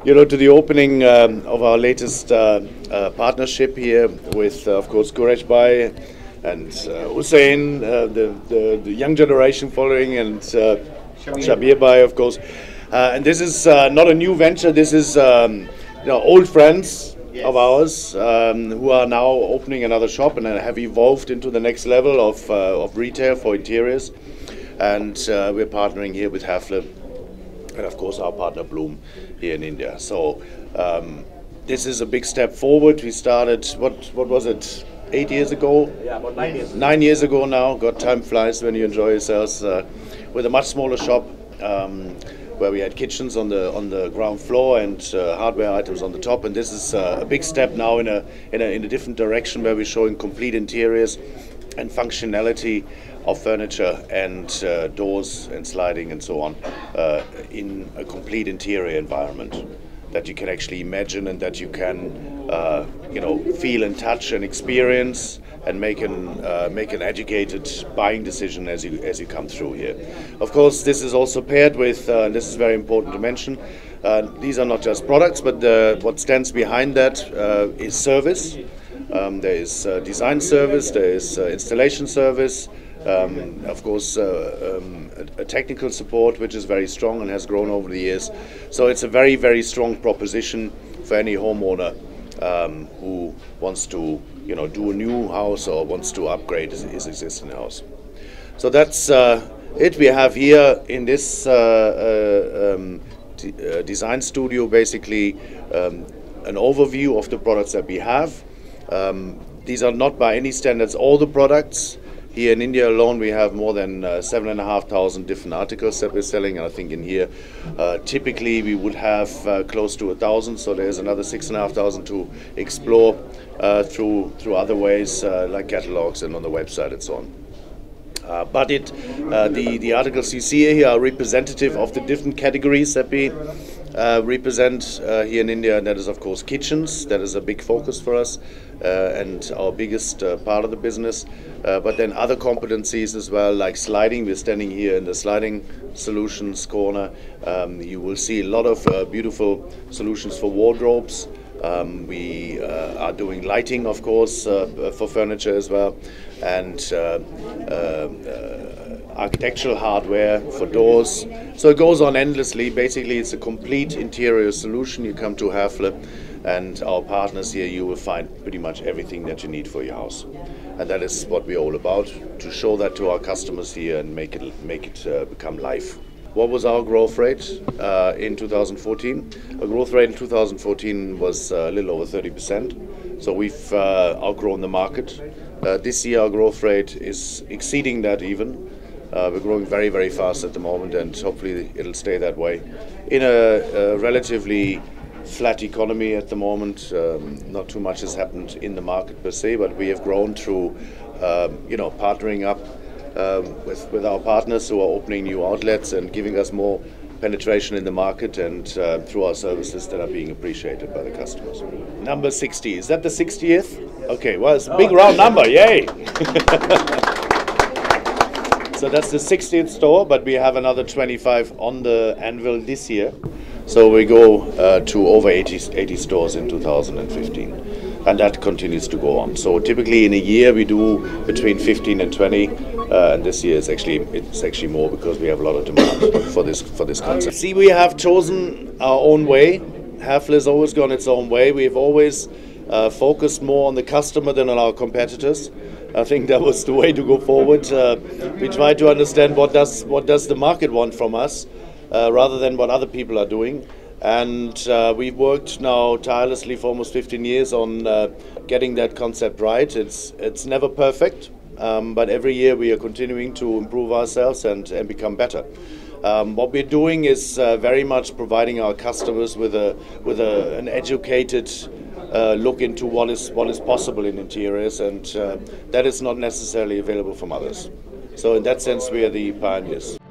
to the opening of our latest partnership here with, of course, Quraish and Hussein, the young generation following, and Shabir Bhai, of course. And this is not a new venture. This is old friends of ours who are now opening another shop and have evolved into the next level of retail for interiors. And we're partnering here with Hafele and, of course, our partner Bloom here in India. So this is a big step forward. We started, what was it, 8 years ago? Yeah, about 9 years. 9 years ago now. God, time flies when you enjoy yourselves. With a much smaller shop where we had kitchens on the ground floor and hardware items on the top. And this is a big step now in a different direction, where we're showing complete interiors and functionality of furniture and doors and sliding and so on in a complete interior environment that you can actually imagine and that you can feel and touch and experience and make an educated buying decision as you come through here. Of course, this is also paired with, and this is very important to mention, these are not just products, but what stands behind that is service. There is design service, there is installation service, of course a technical support, which is very strong and has grown over the years. So it's a very, very strong proposition for any homeowner who wants to do a new house or wants to upgrade his existing house. So that's it. We have here in this design studio basically an overview of the products that we have. These are not by any standards all the products. Here in India alone, we have more than 7,500 different articles that we're selling. And I think in here, typically we would have close to 1,000. So there's another 6,500 to explore through other ways like catalogs and on the website and so on. But the articles you see here are representative of the different categories that we represent here in India, and that is, of course, kitchens. That is a big focus for us and our biggest part of the business. But then other competencies as well, like sliding. We're standing here in the sliding solutions corner. You will see a lot of beautiful solutions for wardrobes. We are doing lighting, of course, for furniture as well, and architectural hardware for doors. So it goes on endlessly. Basically, it's a complete interior solution. You come to Hafele and our partners here, you will find pretty much everything that you need for your house. And that is what we're all about, to show that to our customers here and make it become life. What was our growth rate in 2014? Our growth rate in 2014 was a little over 30%. So we've outgrown the market. This year our growth rate is exceeding that even. We're growing very, very fast at the moment, and hopefully it'll stay that way. In a relatively flat economy at the moment, not too much has happened in the market per se, but we have grown through partnering up with our partners who are opening new outlets and giving us more penetration in the market, and through our services that are being appreciated by the customers. Number 60, is that the 60th? Okay, well, it's a big round number, yay! So that's the 60th store, but we have another 25 on the anvil this year. So we go to over 80 stores in 2015, and that continues to go on. So typically in a year we do between 15 and 20, and this year it's actually more because we have a lot of demand for this concept. See, we have chosen our own way. Hafele has always gone its own way. We have always focused more on the customer than on our competitors. I think that was the way to go forward. We try to understand what does the market want from us, rather than what other people are doing. And we've worked now tirelessly for almost 15 years on getting that concept right. It's never perfect, but every year we are continuing to improve ourselves and become better. What we're doing is very much providing our customers with an educated look into what is possible in interiors, and that is not necessarily available from others. So in that sense, we are the pioneers.